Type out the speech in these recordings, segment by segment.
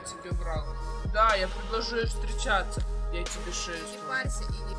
тебе врал. Да, я предложу ей встречаться. Я тебе шею. Не парься и не...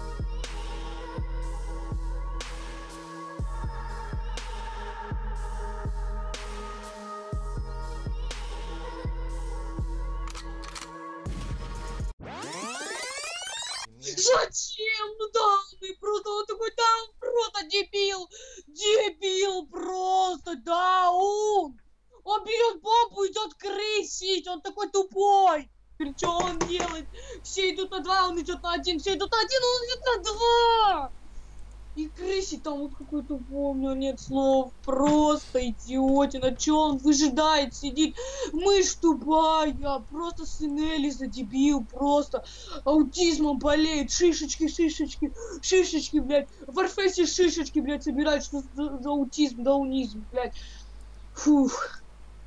Зачем? Ну да, ты просто вот такой, там просто дебил. Дебил просто, да, он берет бомбу, идет крысить, он такой тупой. Что он делает? Все идут на 2, он идет на 1, все идут на 1, он идет на 2. И крысить там вот какой-то, помню, нет слов, просто идиотина, чё он выжидает, сидит, мышь тупая, просто сынели за дебил, просто аутизмом болеет, шишечки, блядь, в Warface шишечки, блядь, собирают, что за аутизм, даунизм, блядь, фух.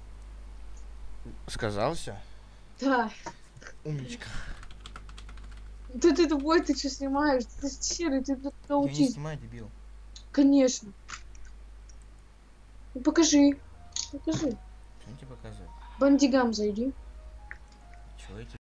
Сказал все? Да. Умничка. Да ты тупой, ты что снимаешь? Ты серый, ты аутизм. Я не снимаю, дебил. Конечно. Ну покажи. Покажи. Что тебе показывать? Бандигам зайди. Чего эти